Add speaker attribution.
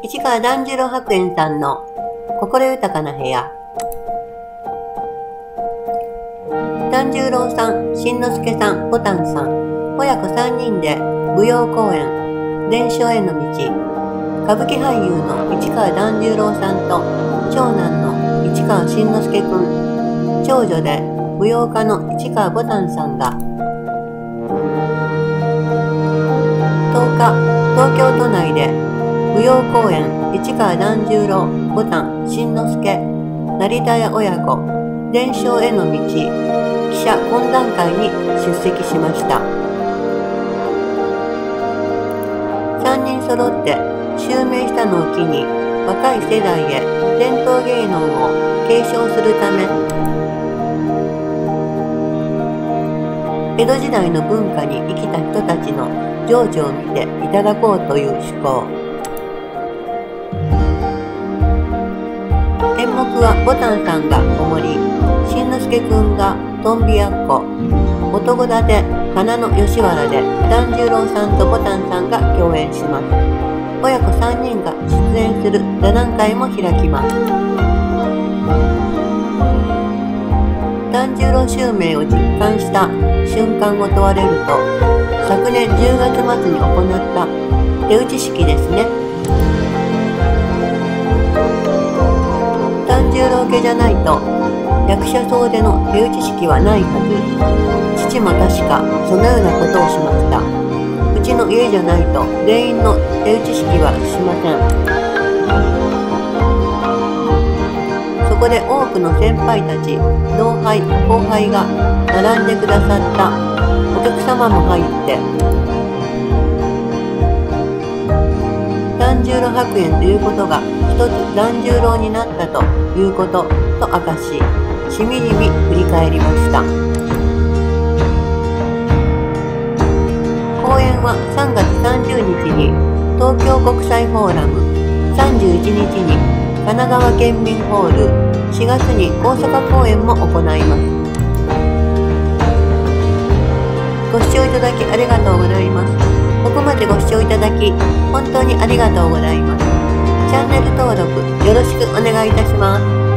Speaker 1: 市川團十郎白猿さんの心豊かな部屋。團十郎さん、新之助さん、ぼたんさん、親子3人で舞踊公演、伝承への道。歌舞伎俳優の市川團十郎さんと長男の市川新之助くん、長女で舞踊家の市川ぼたんさんが10日、東京都内で舞踊公演市川團十郎、ぼたん、新之助、成田屋親子、伝承への道記者懇談会に出席しました。3人揃って襲名したのを機に若い世代へ伝統芸能を継承するため、江戸時代の文化に生きた人たちの情緒を見ていただこうという趣向。演目はぼたんさんがおもり、新之助くんがとんびやっこ、男立て花の吉原で團十郎さんとぼたんさんが共演します。親子3人が出演する座談会も開きます。團十郎襲名を実感した瞬間を問われると、昨年10月末に行った手打ち式ですね。團十郎家じゃないと役者総出の手打ち式はないはず。父も確かそのようなことをしました。うちの家じゃないと全員の手打ち式はしません。そこで多くの先輩たち、同輩後輩が並んでくださった。お客様も入って團十郎白猿ということが一つ團十郎になったということと明かし、しみじみ振り返りました。公演は3月30日に東京国際フォーラム、31日に神奈川県民ホール、4月に大阪公演も行います。ご視聴いただきありがとうございます。ここまでご視聴いただき本当にありがとうございます。チャンネル登録よろしくお願いいたします。